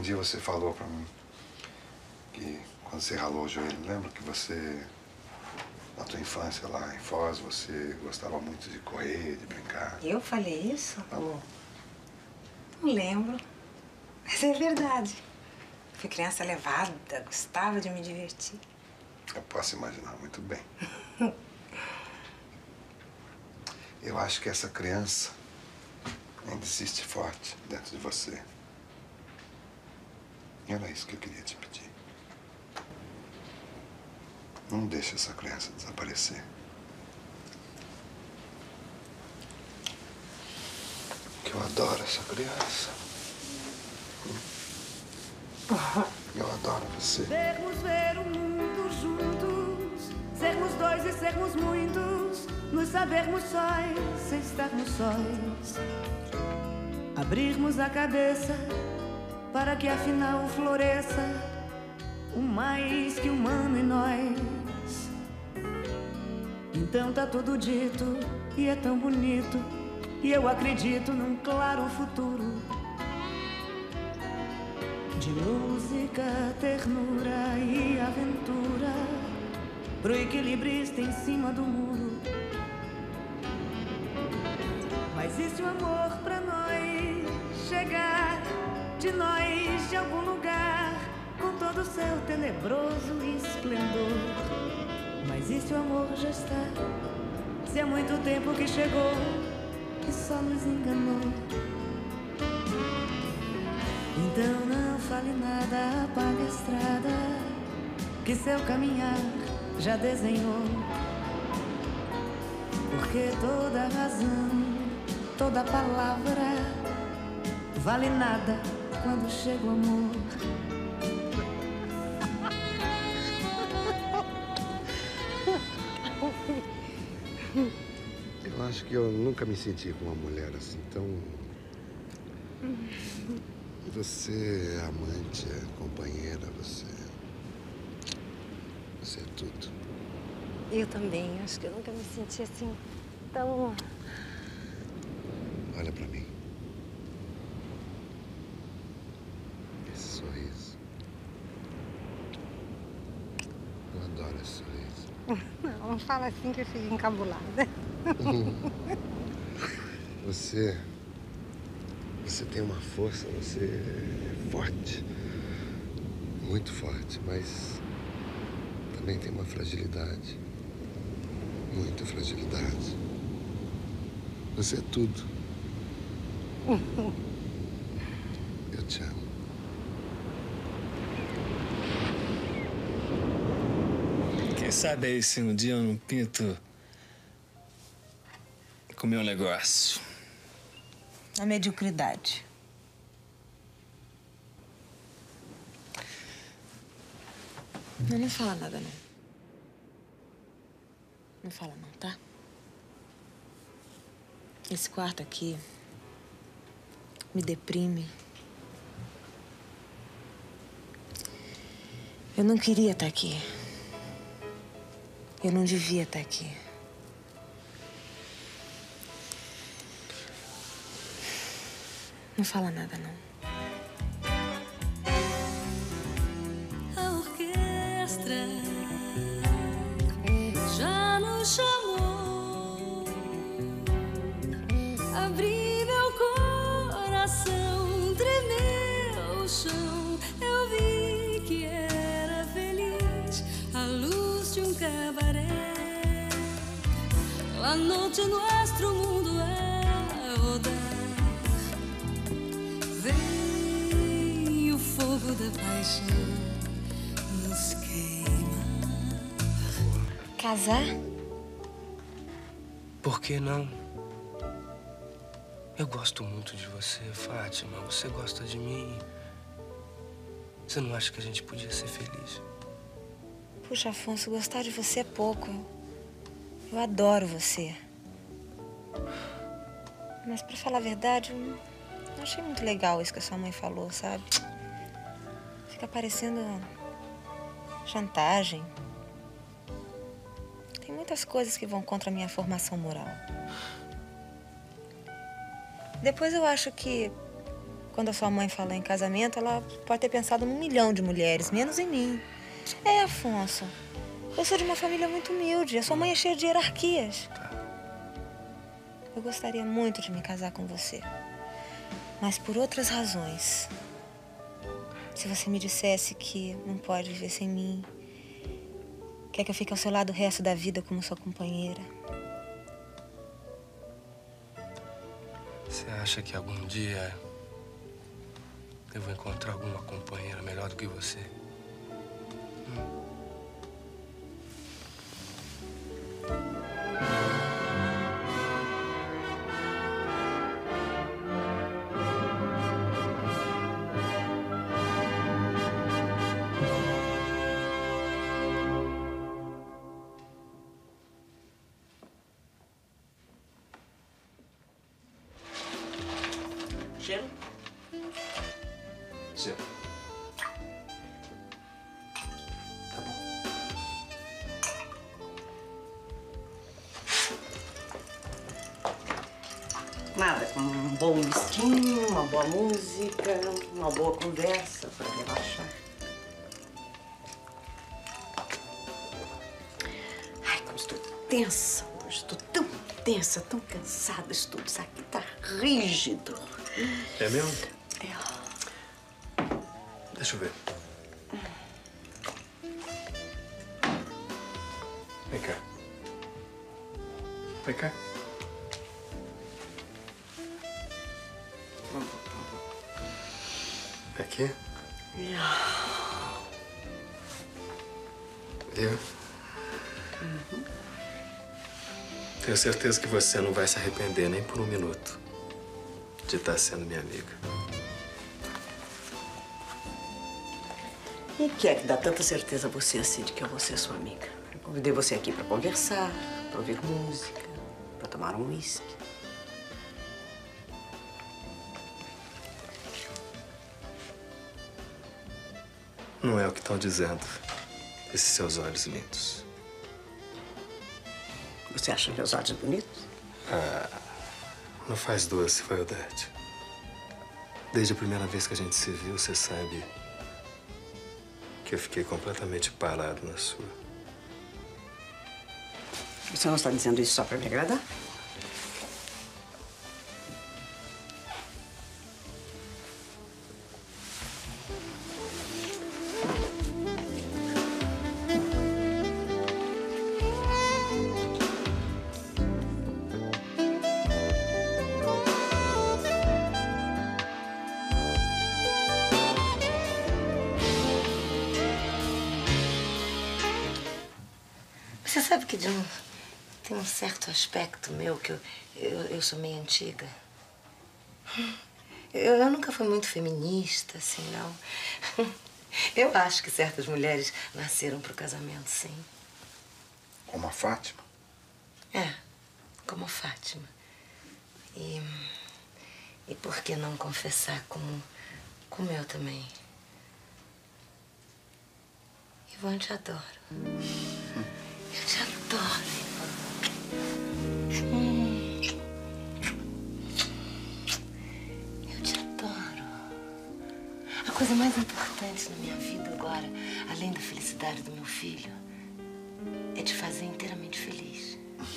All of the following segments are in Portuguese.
dia você falou pra mim que quando você ralou o joelho, lembra que você, na tua infância lá em Foz, você gostava muito de correr, de brincar? Eu falei isso? Falou. Não lembro. Mas é verdade. Fui criança levada, gostava de me divertir. Eu posso imaginar muito bem. Eu acho que essa criança ainda existe forte dentro de você. E era isso que eu queria te pedir. Não deixe essa criança desaparecer. Porque eu adoro essa criança. Eu adoro você. Sermos ver o mundo juntos, sermos dois e sermos muitos, nos sabermos sóis, sem estarmos sóis. Abrirmos a cabeça para que afinal floresça o mais que humano em nós. Então tá tudo dito e é tão bonito, e eu acredito num claro futuro de música, ternura e aventura pro equilibrista em cima do muro. Mas e se o amor pra nós chegar de nós de algum lugar com todo o seu tenebroso esplendor? Mas e se o amor já está, se há muito tempo que chegou e só nos enganou? Então não fale nada, apague a estrada que seu caminhar já desenhou. Porque toda razão, toda palavra vale nada quando chega o amor. Eu acho que eu nunca me senti com uma mulher assim tão... Você é amante, é companheira, você é tudo. Eu também. Acho que eu nunca me senti assim tão... Olha pra mim. Esse sorriso. Eu adoro esse sorriso. Não fala assim que eu fico encabulada. Você tem uma força, você é forte, muito forte, mas também tem uma fragilidade, muita fragilidade. Você é tudo. Eu te amo. Quem sabe aí se um dia eu não pinto comer um negócio. A mediocridade. Não fala nada, não. Não fala não, tá? Esse quarto aqui me deprime. Eu não queria estar aqui. Eu não devia estar aqui. Não fala nada, não. A orquestra já nos chamou. Abri meu coração, tremeu o chão. Eu vi que era feliz a luz de um cabaré. La noche nuestro mundo é rodar. Vem o fogo da paixão nos queima. Casar? Por que não? Eu gosto muito de você, Fátima. Você gosta de mim. Você não acha que a gente podia ser feliz? Puxa, Afonso, gostar de você é pouco. Eu adoro você. Mas, pra falar a verdade, eu não achei muito legal isso que a sua mãe falou, sabe? Fica parecendo chantagem. Tem muitas coisas que vão contra a minha formação moral. Depois eu acho que quando a sua mãe falou em casamento, ela pode ter pensado num milhão de mulheres, menos em mim. É, Afonso. Eu sou de uma família muito humilde. A sua mãe é cheia de hierarquias. Eu gostaria muito de me casar com você. Mas por outras razões. Se você me dissesse que não pode viver sem mim, quer que eu fique ao seu lado o resto da vida como sua companheira. Você acha que algum dia eu vou encontrar alguma companheira melhor do que você? Cheiro? Seu. Tá bom. Nada, com um bom whiskinho, uma boa música, uma boa conversa para relaxar. Ai, como estou tensa hoje, estou tão tensa, tão cansada, estou, isso aqui tá rígido. É mesmo? É. Deixa eu ver. Vem cá. Vem cá. Aqui. Eu? Tenho certeza que você não vai se arrepender nem por um minuto de estar sendo minha amiga. E o que é que dá tanta certeza a você assim de que eu vou ser sua amiga? Eu convidei você aqui para conversar, para ouvir música, para tomar um uísque. Não é o que estão dizendo, esses seus olhos lindos. Você acha meus olhos bonitos? Não faz doce, foi, Odete? Desde a primeira vez que a gente se viu, você sabe que eu fiquei completamente parado na sua. Você não está dizendo isso só para me agradar? Você sabe que tem um certo aspecto meu que eu sou meio antiga. Eu nunca fui muito feminista, assim, não. Eu acho que certas mulheres nasceram pro casamento, sim. Como a Fátima? É, como a Fátima. E por que não confessar como eu também? Ivan, eu te adoro. Eu te adoro, Ivan. Eu te adoro. A coisa mais importante na minha vida agora, além da felicidade do meu filho, é te fazer inteiramente feliz.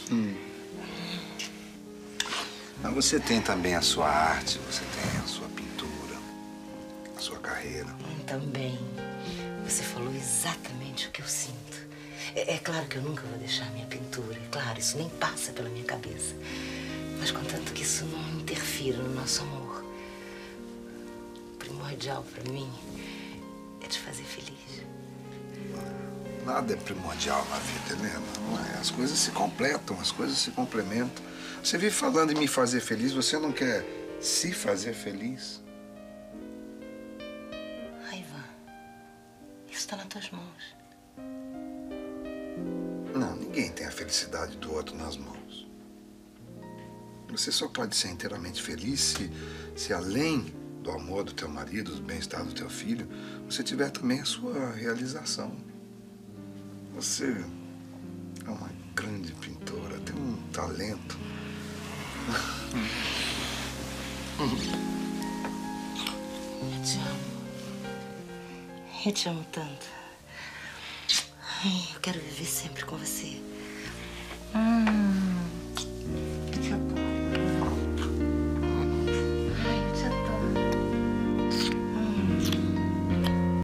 Mas você tem também a sua arte, você tem a sua pintura, a sua carreira. Também. Você falou exatamente o que eu sinto. É claro que eu nunca vou deixar minha pintura. É claro, isso nem passa pela minha cabeça. Mas contanto que isso não interfira no nosso amor. O primordial pra mim é te fazer feliz. Nada é primordial na vida, Helena. Não é? As coisas se completam, as coisas se complementam. Você vive falando em me fazer feliz, você não quer se fazer feliz? Ivan, isso tá nas tuas mãos. Não, ninguém tem a felicidade do outro nas mãos. Você só pode ser inteiramente feliz se além do amor do teu marido, do bem-estar do teu filho, você tiver também a sua realização. Você é uma grande pintora, tem um talento. Eu te amo. Eu te amo tanto. Ai, eu quero viver sempre com você.